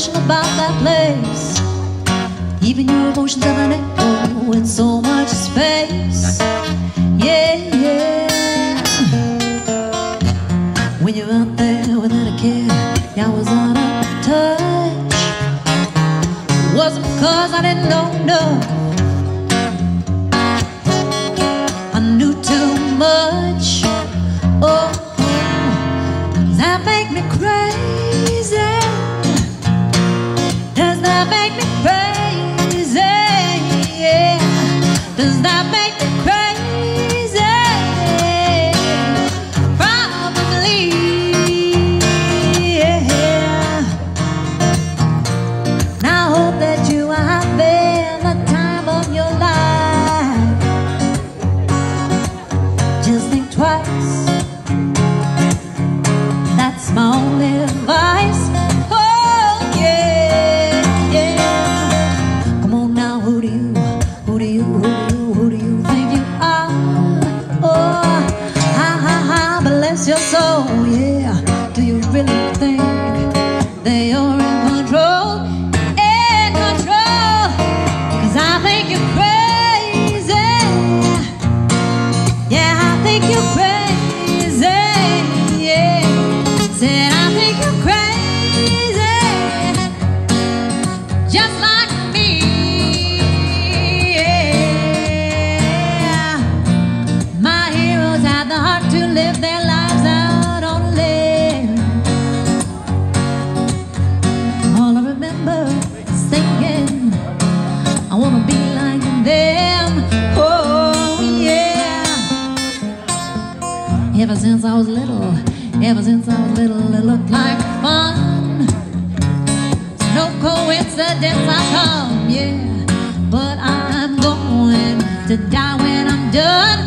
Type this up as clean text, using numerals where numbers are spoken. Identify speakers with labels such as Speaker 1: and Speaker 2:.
Speaker 1: emotion about that place. Even your emotions have an echo in so much space. Yeah, yeah. When you're out there without a care, I was out of touch. Wasn't because I didn't know enough. I knew too much. Oh, does that make me crazy? Does that make me crazy? Yeah. Does that make me crazy? Probably. Yeah. Now I hope that you are having the time of your life. Just think twice. That's my only advice. Oh yeah, yeah. Come on now, who do you think you are? Oh, ha, bless your soul, yeah. Do you really think that you're in control? In control? 'Cause I think you're crazy. Yeah, I think you're crazy. Yeah. Said I think you're crazy, just like me. Yeah. My heroes had the heart to live their lives out on a limb. All I remember is thinking, I wanna be like them. Oh yeah. Ever since I was little, it looked like fun. It's no coincidence I come, yeah. But I'm going to die when I'm done.